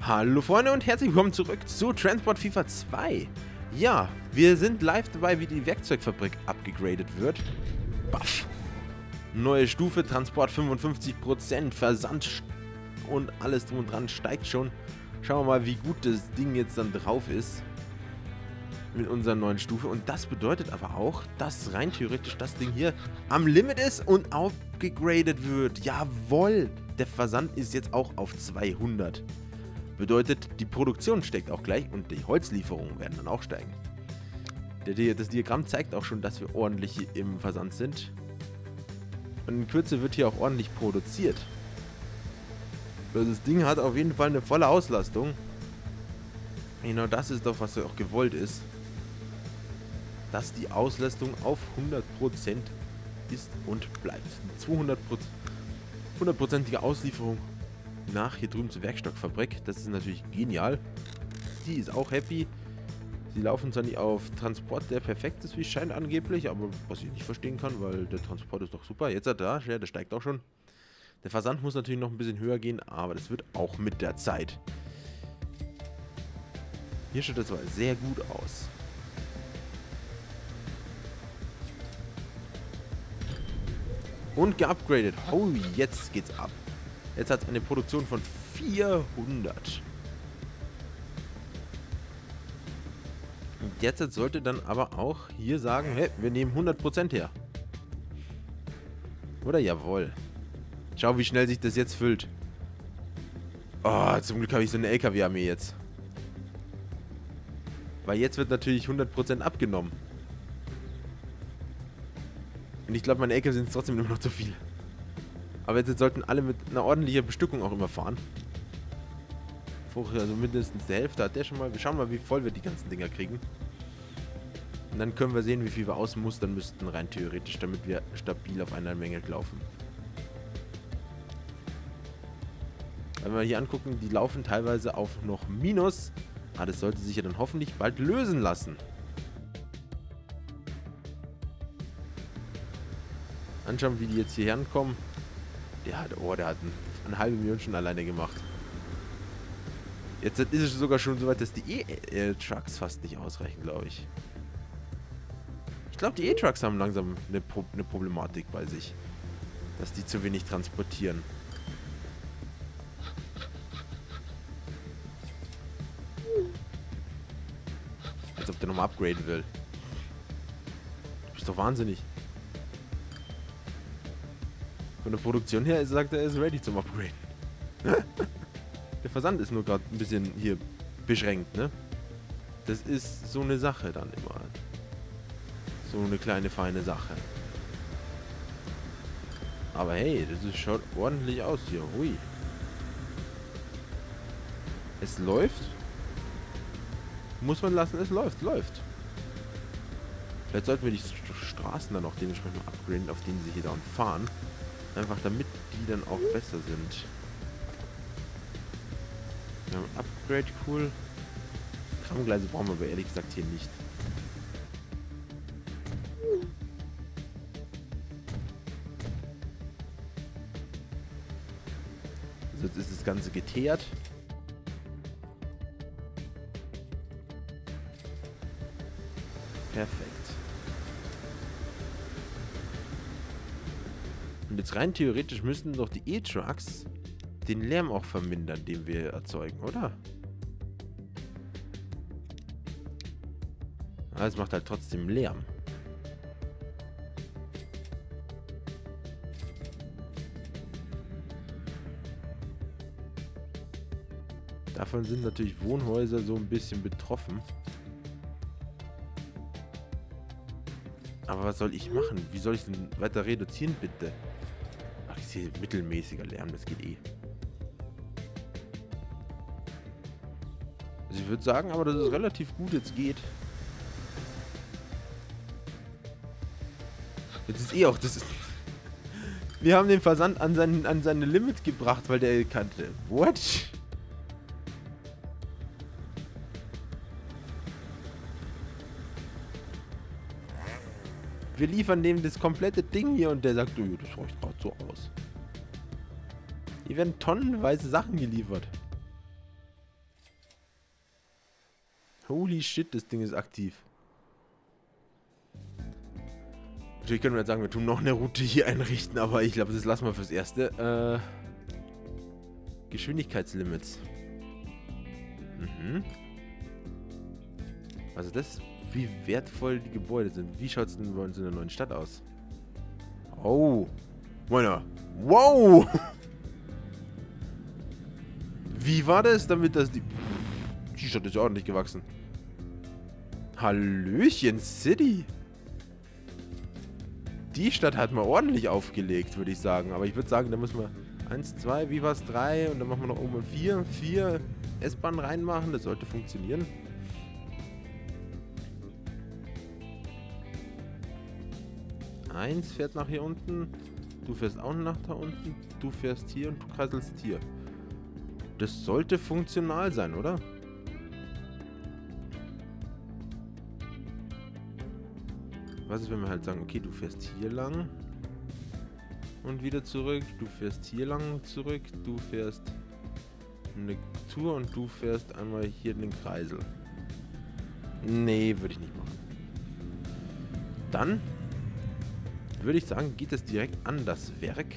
Hallo Freunde und herzlich willkommen zurück zu Transport FIFA 2. Ja, wir sind live dabei, wie die Werkzeugfabrik abgegradet wird. Baff. Neue Stufe, Transport 55%, Versand und alles drum und dran steigt schon. Schauen wir mal, wie gut das Ding jetzt dann drauf ist mit unserer neuen Stufe. Und das bedeutet aber auch, dass rein theoretisch das Ding hier am Limit ist und aufgegradet wird. Jawohl, der Versand ist jetzt auch auf 200. Bedeutet, die Produktion steigt auch gleich und die Holzlieferungen werden dann auch steigen. Das Diagramm zeigt auch schon, dass wir ordentlich hier im Versand sind. Und in Kürze wird hier auch ordentlich produziert. Also das Ding hat auf jeden Fall eine volle Auslastung. Genau das ist doch, was auch gewollt ist. Dass die Auslastung auf 100% ist und bleibt. 100%ige Auslieferung nach hier drüben zur Werkstoffabrik. Das ist natürlich genial. Die ist auch happy. Sie laufen zwar nicht auf Transport, der perfekt ist, wie es scheint angeblich, aber was ich nicht verstehen kann, weil der Transport ist doch super. Jetzt hat er, ja, der steigt auch schon. Der Versand muss natürlich noch ein bisschen höher gehen, aber das wird auch mit der Zeit. Hier schaut das aber sehr gut aus. Und geupgradet. Oh, jetzt geht's ab. Jetzt hat es eine Produktion von 400. Und jetzt sollte dann aber auch hier sagen, hey, wir nehmen 100% her. Oder? Jawohl. Schau, wie schnell sich das jetzt füllt. Oh, zum Glück habe ich so eine LKW-Armee jetzt. Weil jetzt wird natürlich 100% abgenommen. Und ich glaube, meine LKW sind trotzdem immer noch zu viel. Aber jetzt sollten alle mit einer ordentlichen Bestückung auch immer fahren. Also mindestens die Hälfte hat der schon mal. Wir schauen mal, wie voll wir die ganzen Dinger kriegen. Und dann können wir sehen, wie viel wir ausmustern müssten, rein theoretisch, damit wir stabil auf einer Menge laufen. Wenn wir hier angucken, die laufen teilweise auf noch Minus. Aber das sollte sich ja dann hoffentlich bald lösen lassen. Anschauen, wie die jetzt hierher ankommen. Der hat eine halbe Million schon alleine gemacht. Jetzt ist es sogar schon so weit, dass die E-Trucks fast nicht ausreichen, glaube ich. Ich glaube, die E-Trucks haben langsam eine Problematik bei sich. Dass die zu wenig transportieren. Als ob der nochmal upgraden will. Du bist doch wahnsinnig. Von der Produktion her sagt er, ist ready zum Upgraden. Der Versand ist nur gerade ein bisschen hier beschränkt, ne? Das ist so eine Sache dann immer. So eine kleine, feine Sache. Aber hey, das schaut ordentlich aus hier. Hui. Es läuft. Muss man lassen, es läuft. Vielleicht sollten wir die Straßen dann auch dementsprechend upgraden, auf denen sie hier da fahren. Einfach damit die dann auch besser sind. Wir haben Upgrade, cool. Tramgleise brauchen wir aber ehrlich gesagt hier nicht. So, jetzt ist das Ganze geteert. Perfekt. Und jetzt rein theoretisch müssten doch die E-Trucks den Lärm auch vermindern, den wir erzeugen, oder? Aber es macht halt trotzdem Lärm. Davon sind natürlich Wohnhäuser so ein bisschen betroffen. Aber was soll ich machen? Wie soll ich denn weiter reduzieren, bitte? Ach, ich sehe mittelmäßiger Lärm, das geht eh. Also ich würde sagen, aber dass es relativ gut jetzt geht. Jetzt ist eh auch das. Wir haben den Versand an seine Limit gebracht, weil der kannte. What? Wir liefern dem das komplette Ding hier und der sagt, oh, das reicht gerade so aus. Hier werden tonnenweise Sachen geliefert. Holy shit, das Ding ist aktiv. Natürlich können wir jetzt sagen, wir tun noch eine Route hier einrichten, aber ich glaube, das lassen wir fürs Erste. Geschwindigkeitslimits. Mhm. Also das, wie wertvoll die Gebäude sind. Wie schaut es denn bei uns in der neuen Stadt aus? Oh. Meiner. Wow. Wie war das, damit das die Stadt ist ja ordentlich gewachsen. Hallöchen City. Die Stadt hat mal ordentlich aufgelegt, würde ich sagen. Aber ich würde sagen, da müssen wir 1, 2, wie war es? 3 und dann machen wir noch oben 4 S-Bahnen reinmachen. Das sollte funktionieren. Eins fährt nach hier unten. Du fährst auch nach da unten. Du fährst hier und du kreiselst hier. Das sollte funktional sein, oder? Was ist, wenn wir halt sagen, okay, du fährst hier lang und wieder zurück, du fährst hier lang zurück, du fährst eine Tour und du fährst einmal hier den Kreisel. Nee, würde ich nicht machen. Dann würde ich sagen, geht es direkt an das Werk.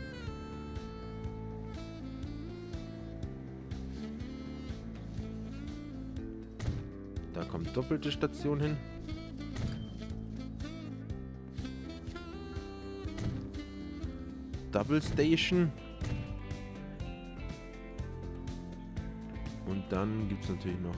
Da kommt doppelte Station hin. Double Station. Und dann gibt es natürlich noch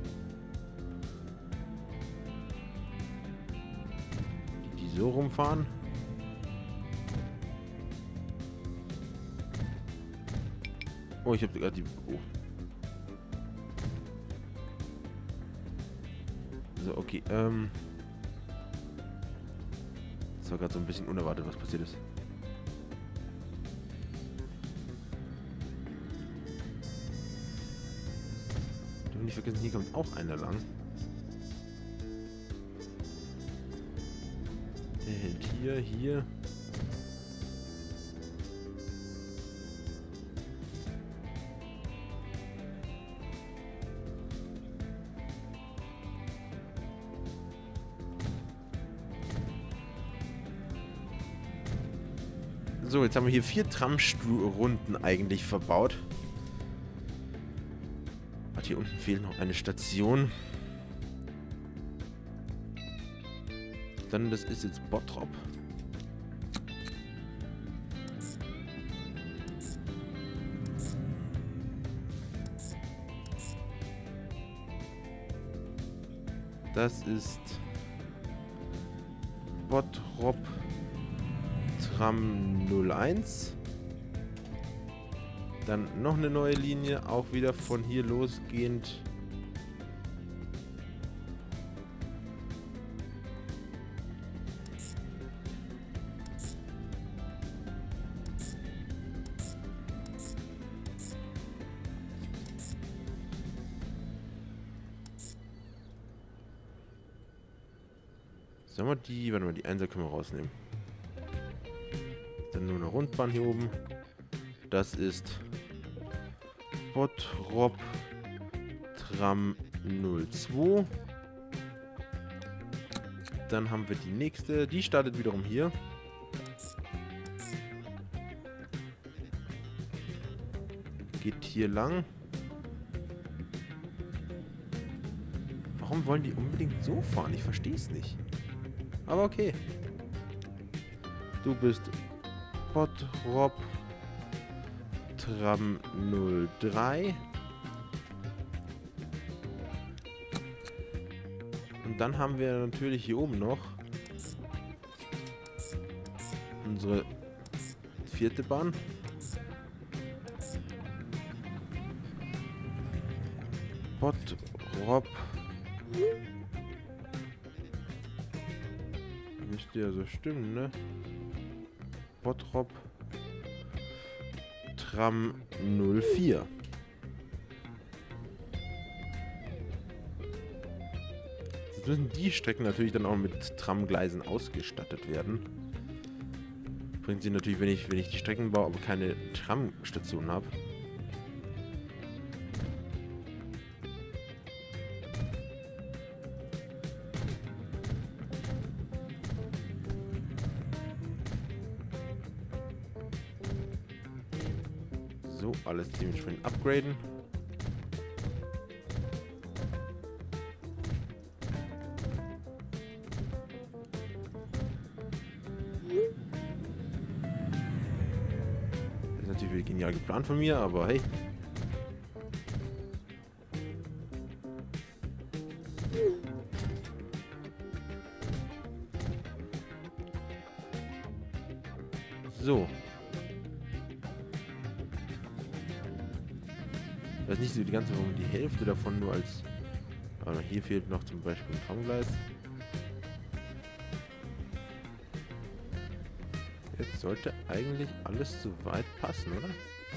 die so rumfahren. Oh, ich habe gerade die... Oh. So, okay. Das war gerade so ein bisschen unerwartet, was passiert ist. Nicht vergessen, hier kommt auch einer lang. Der hält hier. So, jetzt haben wir hier 4 Tramrunden eigentlich verbaut. Hier unten fehlt noch eine Station. Dann, das ist jetzt Bottrop. Das ist Bottrop Tram 01. Dann noch eine neue Linie, auch wieder von hier losgehend. Sagen wir die, warte mal, die 1er können wir rausnehmen. Dann nur eine Rundbahn hier oben. Das ist Bottrop Tram 02. Dann haben wir die nächste. Die startet wiederum hier. Geht hier lang. Warum wollen die unbedingt so fahren? Ich verstehe es nicht. Aber okay. Du bist Bottrop Tram 03. Und dann haben wir natürlich hier oben noch unsere 4. Bahn. Bottrop. Müsste ja so stimmen, ne? Bottrop Tram 04. Jetzt müssen die Strecken natürlich dann auch mit Tramgleisen ausgestattet werden. Bringt sie natürlich, wenn ich die Strecken baue, aber keine Tramstation habe. So, alles dementsprechend upgraden. Das ist natürlich wieder genial geplant von mir, aber hey. So. Ich weiß nicht so die ganze, warum die Hälfte davon nur als... Aber hier fehlt noch zum Beispiel ein Tongleis. Jetzt sollte eigentlich alles soweit passen, oder?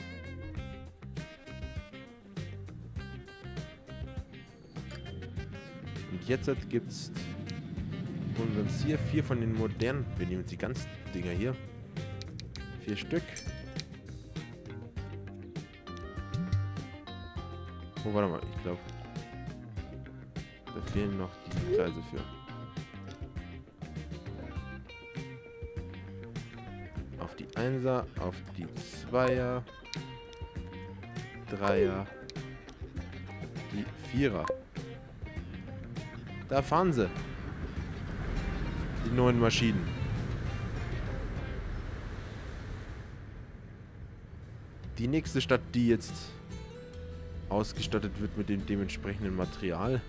Und jetzt gibt's unseren hier 4 von den modernen. Wir nehmen jetzt die ganzen Dinger hier. 4 Stück. Oh, warte mal, ich glaube, da fehlen noch die Kreise für. Auf die 1er, auf die 2er, 3er, die 4er. Da fahren sie. Die neuen Maschinen. Die nächste Stadt, die jetzt ausgestattet wird mit dem dementsprechenden Material.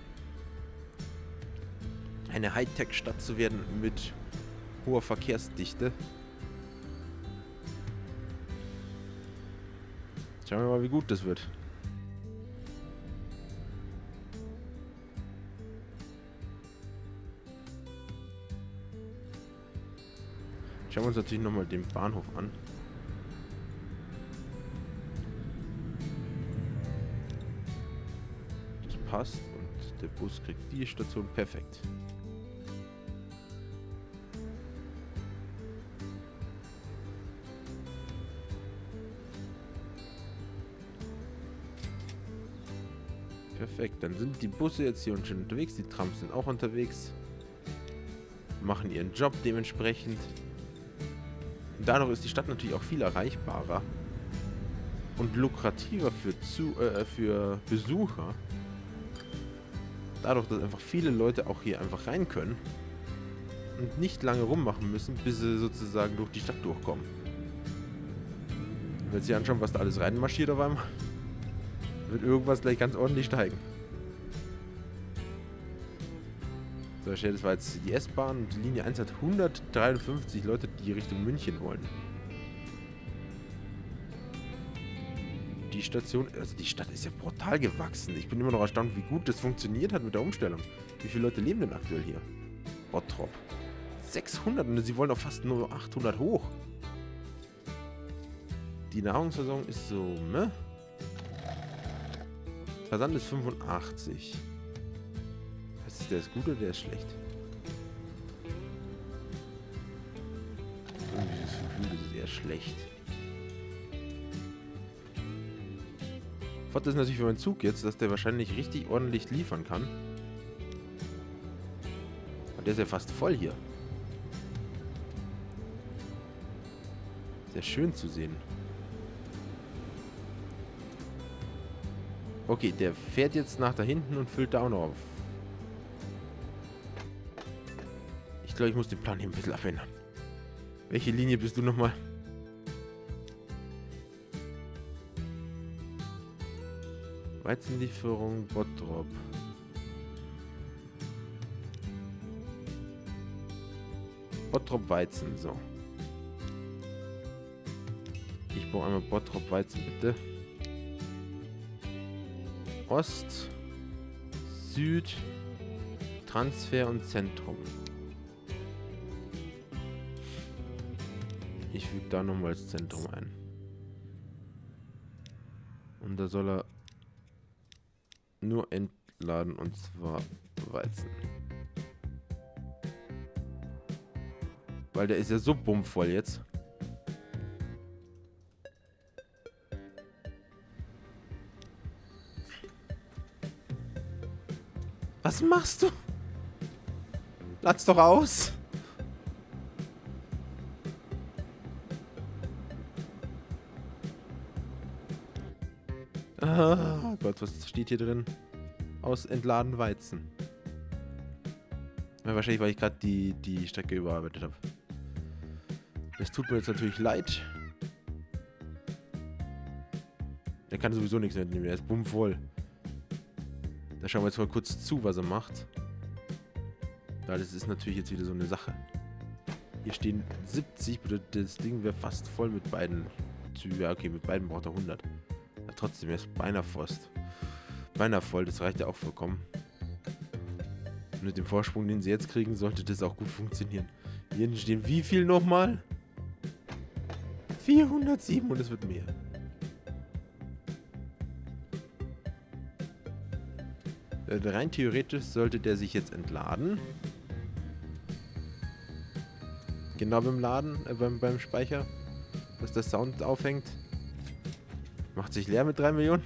Eine Hightech-Stadt zu werden mit hoher Verkehrsdichte. Schauen wir mal, wie gut das wird. Schauen wir uns natürlich nochmal den Bahnhof an. Das passt und der Bus kriegt die Station perfekt. Perfekt, dann sind die Busse jetzt hier schon unterwegs, die Trams sind auch unterwegs. Machen ihren Job dementsprechend. Und dadurch ist die Stadt natürlich auch viel erreichbarer und lukrativer für Besucher. Dadurch, dass einfach viele Leute auch hier einfach rein können und nicht lange rummachen müssen, bis sie sozusagen durch die Stadt durchkommen. Wenn wir uns hier anschauen, was da alles reinmarschiert auf einmal, wird irgendwas gleich ganz ordentlich steigen. So, das war jetzt die S-Bahn und die Linie 1 hat 153 Leute, die Richtung München wollen. Die Station, also die Stadt ist ja brutal gewachsen. Ich bin immer noch erstaunt, wie gut das funktioniert hat mit der Umstellung. Wie viele Leute leben denn aktuell hier? Bottrop. 600 und sie wollen auch fast nur 800 hoch. Die Nahrungsversorgung ist so, ne? Versand ist 85. Ist der gut oder der ist schlecht? Irgendwie das Gefühl, das ist eher schlecht. Vorteil ist natürlich für meinen Zug jetzt, dass der wahrscheinlich richtig ordentlich liefern kann. Und der ist ja fast voll hier. Sehr schön zu sehen. Okay, der fährt jetzt nach da hinten und füllt da auch noch auf. Ich glaube, ich muss den Plan hier ein bisschen abändern. Welche Linie bist du nochmal? Weizenlieferung Bottrop. Bottrop Weizen, so. Ich brauche einmal Bottrop Weizen, bitte. Ost, Süd, Transfer und Zentrum. Ich füge da nochmal das Zentrum ein. Und da soll er nur entladen, und zwar Weizen. Weil der ist ja so bummvoll jetzt. Was machst du? Lad's doch aus. Ah, Gott, was steht hier drin? Aus entladen Weizen. Ja, wahrscheinlich, weil ich gerade die Strecke überarbeitet habe. Das tut mir jetzt natürlich leid. Er kann sowieso nichts mitnehmen, er ist bummvoll. Da schauen wir jetzt mal kurz zu, was er macht. Weil das ist natürlich jetzt wieder so eine Sache. Hier stehen 70, bedeutet das Ding wäre fast voll mit beiden. Ja, okay, mit beiden braucht er 100. Aber trotzdem, er ist beinahe fast. Beinahe voll, das reicht ja auch vollkommen. Und mit dem Vorsprung, den sie jetzt kriegen, sollte das auch gut funktionieren. Hier hinten stehen wie viel nochmal? 407 und es wird mehr. Rein theoretisch sollte der sich jetzt entladen. Genau beim Laden, beim Speicher, dass der Sound aufhängt. Macht sich leer mit 3 Millionen.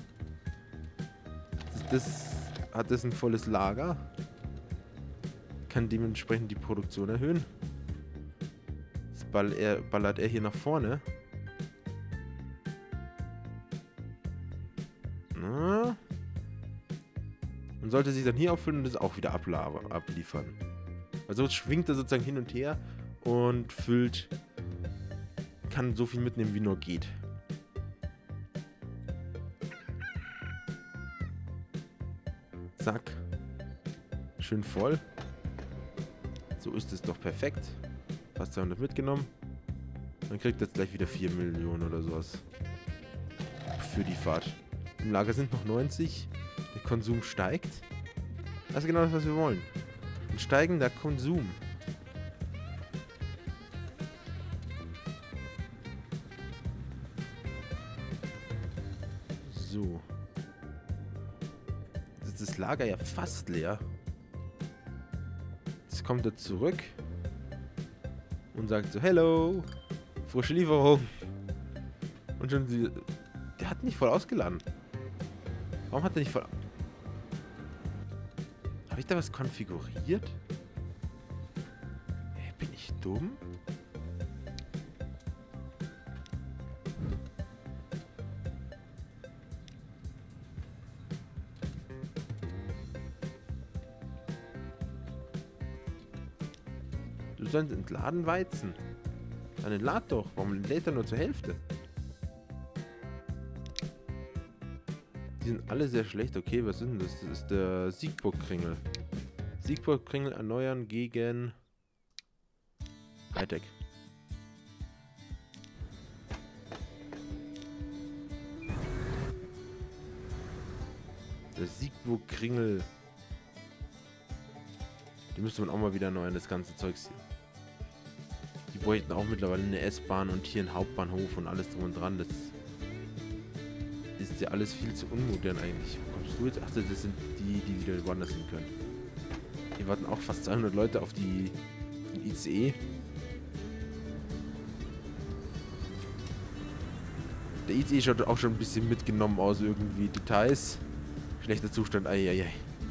Hat das ein volles Lager. Kann dementsprechend die Produktion erhöhen. Jetzt ballert er hier nach vorne. Na. Und sollte sich dann hier auffüllen und das auch wieder abliefern. Also schwingt er sozusagen hin und her und füllt, kann so viel mitnehmen wie nur geht. Zack. Schön voll. So ist es doch perfekt. Fast 200 mitgenommen. Dann kriegt er jetzt gleich wieder 4 Millionen oder sowas. Für die Fahrt. Im Lager sind noch 90. Der Konsum steigt. Das ist genau das, was wir wollen. Ein steigender Konsum. So. Jetzt ist das Lager ja fast leer. Jetzt kommt er zurück. Und sagt so, hello. Frische Lieferung. Und schon sie... Der hat nicht voll ausgeladen. Warum hat er nicht voll... Habe ich da was konfiguriert? Hey, bin ich dumm? Du sollst entladen Weizen. Dann entlad doch. Warum lädt er nur zur Hälfte? Die sind alle sehr schlecht. Okay, was sind das? Das ist der Siegburg-Kringel. Siegburg-Kringel erneuern gegen Hightech. Der Siegburg-Kringel. Die müsste man auch mal wieder erneuern, das ganze Zeugs hier. Die bräuchten auch mittlerweile eine S-Bahn und hier einen Hauptbahnhof und alles drum und dran. Das ist ja alles viel zu unmodern eigentlich. Wo kommst du jetzt? Ach, das sind die wieder woanders hin können. Hier warten auch fast 200 Leute auf den ICE. Der ICE schaut auch schon ein bisschen mitgenommen aus, irgendwie Details. Schlechter Zustand, eieiei.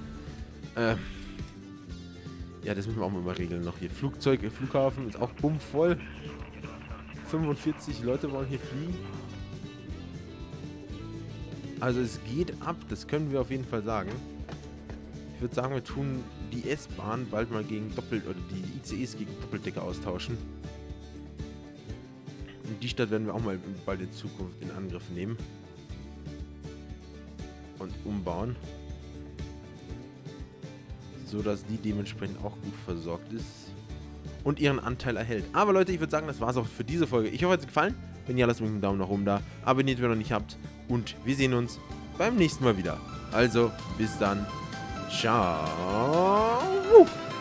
Ja, das müssen wir auch mal regeln noch hier. Flughafen ist auch bummvoll. 45 Leute wollen hier fliegen. Also es geht ab, das können wir auf jeden Fall sagen. Ich würde sagen, wir tun die S-Bahn bald mal gegen oder die ICEs gegen Doppeldecker austauschen. Und die Stadt werden wir auch mal bald in Zukunft in Angriff nehmen. Und umbauen. So dass die dementsprechend auch gut versorgt ist. Und ihren Anteil erhält. Aber Leute, ich würde sagen, das war's auch für diese Folge. Ich hoffe, es hat euch gefallen. Wenn ja, lasst mir einen Daumen nach oben da. Abonniert, wenn ihr noch nicht habt. Und wir sehen uns beim nächsten Mal wieder. Also, bis dann. Ciao.